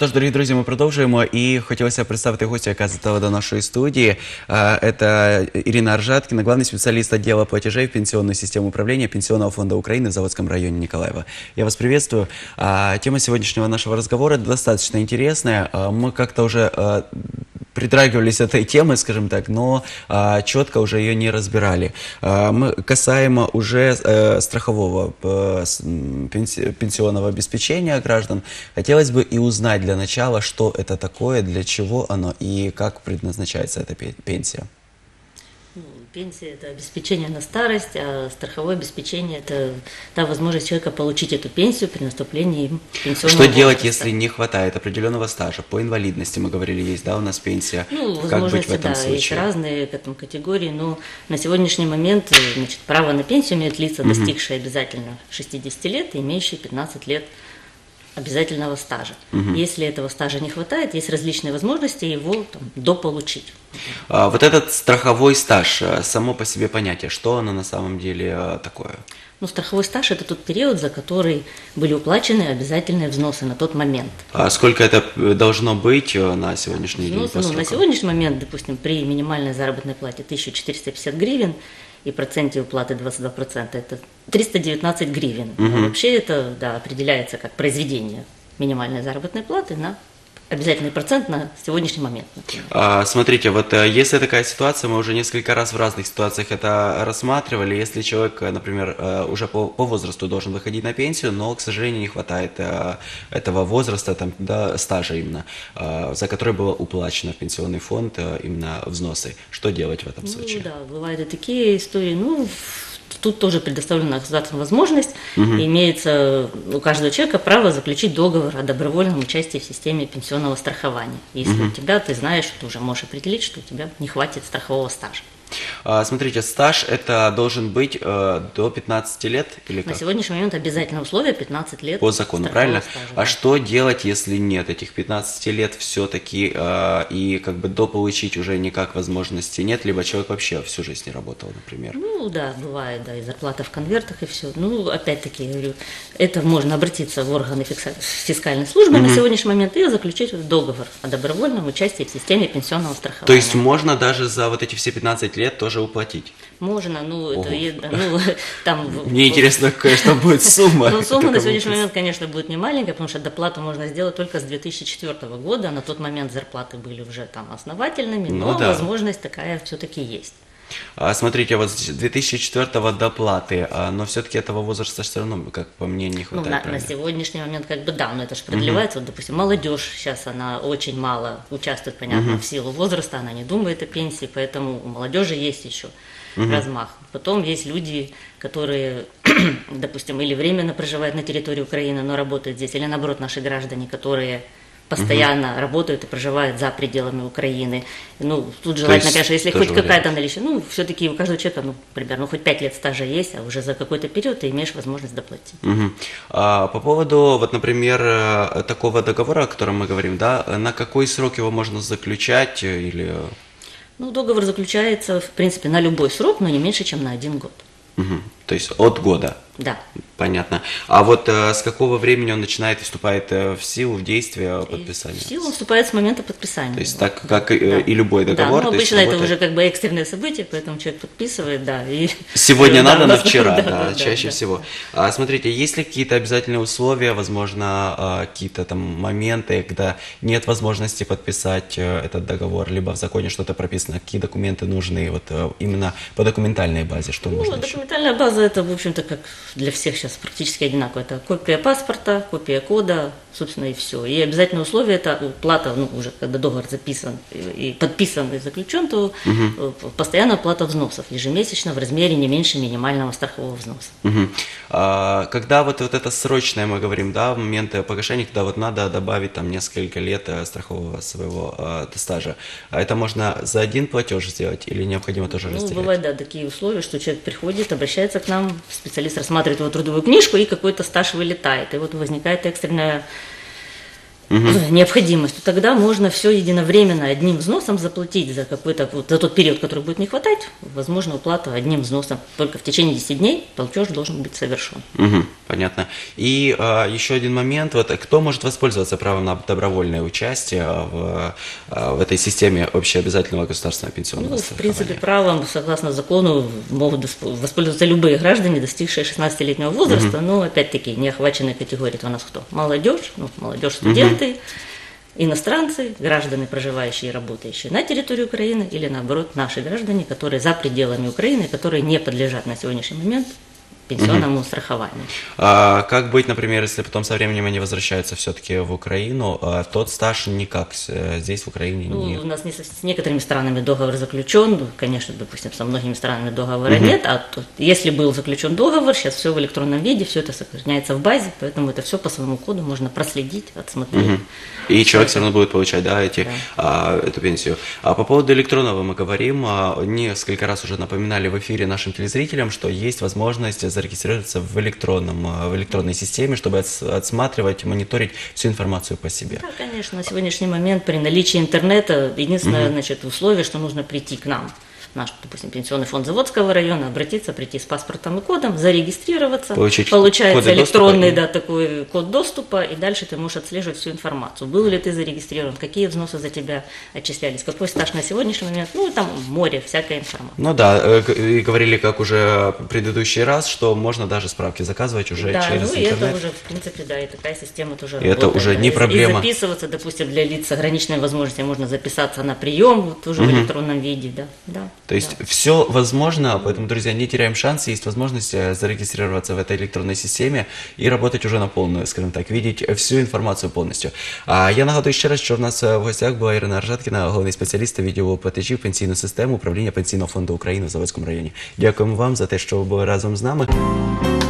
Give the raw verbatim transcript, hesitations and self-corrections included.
Тож, дорогі друзі, ми продовжуємо, і хотілося представити гостя, яка завітала до нашої студії. Это Ирина Аржаткина, главный специалист отдела платежей в пенсионную систему управления Пенсионного фонда Украины в Заводском районе Николаева. Я вас приветствую. Тема сегодняшнего нашего разговора достаточно интересная. Мы как-то уже притрагивались этой темы, скажем так, но а, четко уже ее не разбирали. А, мы касаемо уже а, страхового а, пенси, пенсионного обеспечения граждан, хотелось бы и узнать для начала, что это такое, для чего оно и как предназначается эта пенсия. Пенсия – это обеспечение на старость, а страховое обеспечение – это та возможность человека получить эту пенсию при наступлении пенсионного Что возраста. делать, если не хватает определенного стажа? По инвалидности, мы говорили, есть, да, у нас пенсия. Ну, как быть в этом да, случае? есть разные к этому категории, но на сегодняшний момент, значит, право на пенсию имеют лица, достигшие обязательно шестидесяти лет и имеющие пятнадцать лет обязательного стажа. Угу. Если этого стажа не хватает, есть различные возможности его там, дополучить. А, вот этот страховой стаж, само по себе понятие, что оно на самом деле такое? Ну, страховой стаж – это тот период, за который были уплачены обязательные взносы на тот момент. А сколько это должно быть на сегодняшний день? Взносы, ну, на сегодняшний момент, допустим, при минимальной заработной плате тысяча четыреста пятьдесят гривен и проценте уплаты двадцать два процента – это триста девятнадцать гривен. Угу. Но вообще это, да, определяется как произведение минимальной заработной платы на обязательный процент на сегодняшний момент. А, смотрите, вот если такая ситуация, мы уже несколько раз в разных ситуациях это рассматривали, если человек, например, уже по, по возрасту должен выходить на пенсию, но, к сожалению, не хватает этого возраста, там, да, стажа именно, за который было уплачено в пенсионный фонд именно взносы. Что делать в этом случае? Ну да, бывают и такие истории, ну... Тут тоже предоставлена государственная возможность, угу. и имеется у каждого человека право заключить договор о добровольном участии в системе пенсионного страхования. Если угу. у тебя, ты знаешь, ты уже можешь определить, что у тебя не хватит страхового стажа. А, смотрите, стаж это должен быть э, до пятнадцати лет или как? На сегодняшний момент обязательное условие пятнадцать лет. По закону, правильно? Стажа, а да. Что делать, если нет этих пятнадцати лет все-таки э, и как бы дополучить уже никак возможности нет, либо человек вообще всю жизнь не работал, например? Ну да, бывает, да, и зарплата в конвертах и все. Ну, опять-таки, я говорю, это можно обратиться в органы фискальной службы mm-hmm. на сегодняшний момент и заключить договор о добровольном участии в системе пенсионного страхования. То есть можно даже за вот эти все пятнадцать лет тоже уплатить? Можно, ну, это, ну там... Мне интересно, какая что будет сумма. Ну, сумма на сегодняшний момент, конечно, будет не маленькая, потому что доплату можно сделать только с две тысячи четвёртого года. На тот момент зарплаты были уже там основательными, но возможность такая все-таки есть. А, смотрите, вот с две тысячи четвёртого доплаты, а, но все-таки этого возраста все равно, как по мне, не хватает. Ну, на, на сегодняшний момент, как бы, да, но это же продлевается. Uh-huh. Вот, допустим, молодежь сейчас, она очень мало участвует, понятно, uh-huh. в силу возраста, она не думает о пенсии, поэтому у молодежи есть еще uh-huh. размах. Потом есть люди, которые, допустим, или временно проживают на территории Украины, но работают здесь, или наоборот, наши граждане, которые... постоянно угу. работают и проживают за пределами Украины. Ну, тут желательно, конечно, если хоть какая-то наличие, ну, все-таки у каждого человека, ну, примерно, ну, хоть пять лет стажа есть, а уже за какой-то период ты имеешь возможность доплатить. Угу. А, по поводу, вот, например, такого договора, о котором мы говорим, да, на какой срок его можно заключать или... Ну, договор заключается, в принципе, на любой срок, но не меньше, чем на один год. Угу. То есть от года? Да. Понятно. А вот э, с какого времени он начинает и вступает э, в силу, в действие подписания? В силу он вступает с момента подписания. То есть так, да. как э, да. и любой договор? Да, ну, обычно есть, это работает... уже как бы экстренное событие, поэтому человек подписывает, да. И... Сегодня и, надо, да, но вчера, да, да, да, чаще да, всего. Да. А, смотрите, есть ли какие-то обязательные условия, возможно, какие-то там моменты, когда нет возможности подписать этот договор, либо в законе что-то прописано, какие документы нужны, вот именно по документальной базе, что ну, нужно документальная еще? база, это, в общем-то, как для всех сейчас практически одинаково. Это копия паспорта, копия кода, собственно, и все. И обязательное условие – это уплата, ну, уже когда договор записан и подписан и заключен, то угу. постоянная оплата взносов ежемесячно в размере не меньше минимального страхового взноса. Угу. А, когда вот, вот это срочное, мы говорим, да, в момент погашения, когда вот надо добавить там несколько лет страхового своего а, стажа, а это можно за один платеж сделать или необходимо тоже ну, разделять? Бывают, да, такие условия, что человек приходит, обращается к нам, специалист рассматривает его трудовую книжку, и какой-то стаж вылетает. И вот возникает экстренная необходимость, то тогда можно все единовременно одним взносом заплатить за какой-то вот, за тот период, который будет не хватать, возможно, уплата одним взносом. Только в течение десяти дней платеж должен быть совершен. Угу, понятно. И а, еще один момент. Вот, кто может воспользоваться правом на добровольное участие в, в этой системе общеобязательного государственного пенсионного Ну, в страхования? принципе, правом, согласно закону, могут воспользоваться любые граждане, достигшие шестнадцатилетнего возраста, но, опять-таки, не охваченные категории. Это у нас кто? Молодежь, ну, молодежь, студенты, иностранцы, граждане, проживающие и работающие на территории Украины, или, наоборот, наши граждане, которые за пределами Украины, которые не подлежат на сегодняшний момент пенсионному страхованию. А как быть, например, если потом со временем они возвращаются все-таки в Украину, а тот стаж никак э, здесь, в Украине, Ну, не... у нас не со, с некоторыми странами договор заключен, ну, конечно, допустим, со многими странами договора Мгм. нет, а то, если был заключен договор, сейчас все в электронном виде, все это сохраняется в базе, поэтому это все по своему коду можно проследить, отсмотреть. Мгм. И человек все равно будет получать, да, эти, Да. а, эту пенсию. А по поводу электронного мы говорим. А, несколько раз уже напоминали в эфире нашим телезрителям, что есть возможность зарегистрироваться в электронном, а, в электронной системе, чтобы отс- отсматривать, мониторить всю информацию по себе. Да, конечно, на сегодняшний момент при наличии интернета единственное, значит, условие, что нужно прийти к нам, в наш, допустим, пенсионный фонд Заводского района, обратиться, прийти с паспортом и кодом, зарегистрироваться, Получить получается коды электронный, доступа и- да, такой код доступа, и дальше ты можешь отслеживать всю информацию. Был ли ты зарегистрирован, какие взносы за тебя отчислялись, какой стаж на сегодняшний момент, ну, и там море всякой информации. Ну да, э, г- и говорили, как уже в предыдущий раз, что можно даже справки заказывать уже Да, через ну и интернет. это уже, в принципе, да, и такая система тоже И это работает. уже да. не И- проблема. И записываться, допустим, для лиц с ограниченными возможностями можно записаться на прием, вот уже в электронном виде, да. да То есть да. все возможно, поэтому, друзья, не теряем шанс, есть возможность э, зарегистрироваться в этой электронной системе и работать уже на полную, скажем так, видеть всю інформацію повністю. А я нагадую ще раз, що в нас е, в гостях була Ірина Аржаткіна, головний спеціаліст відділу платежів пенсійної системи управління Пенсійного фонду України в Заводському районі. Дякуємо вам за те, що ви були разом з нами.